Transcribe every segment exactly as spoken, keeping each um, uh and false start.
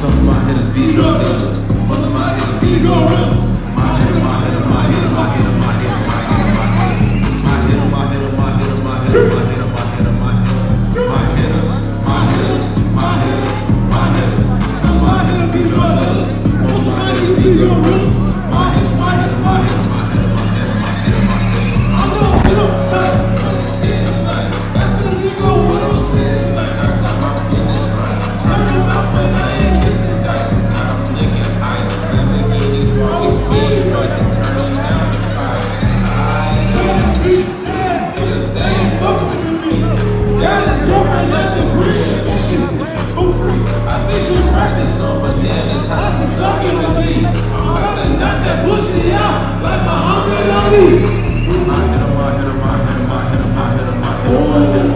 Some of my hitters be drug dealers. Most of my hitters be gorillas. My hitter, my hitter, my hitter, my hitter, my hitter, my hitter, my hitter. My hitter, my hitter, my hitter, my hitter, my hitter, my hitter, my hitter. My hitters, my hitters, my hitters, my hitters. Some of my hitters be drug dealers. Most of my hitters be gorillas. My hitter, my hitter, my hitter, my hitter, my hitter, my hitter, my hitter. I'm gonna hit up tight. I'm scared like that's gonna be go what I'm saying. Like I got my business right. Turn them out, but I ain't kissing dice. Now I'm licking ice. Lamborghinis, always speed racing, turning down the fire. I ain't because they ain't fucking with me. Got his girlfriend at the crib and she for free. I think she practiced some bananas. How she sucking with me. I'm about to knock that pussy out like my Muhammad Ali. My hitter, my hitter, my hitter, my hitter, my hitter, my hitter, my hitter.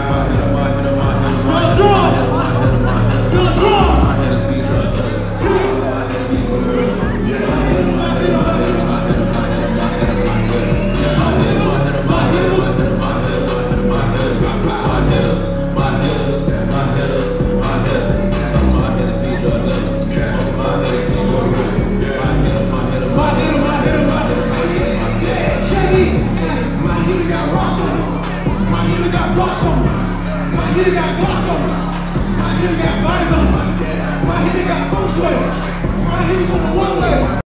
My hitter got blocks on him. My hitter got bodies on him. My hitter got folks with him. My hitter's on the one way.